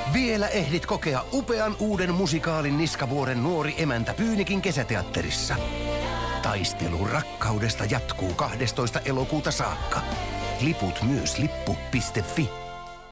Vielä ehdit kokea upean uuden musikaalin Niskavuoren nuori emäntä Pyynikin kesäteatterissa. Taistelu rakkaudesta jatkuu 12. elokuuta saakka. Liput myös lippu.fi.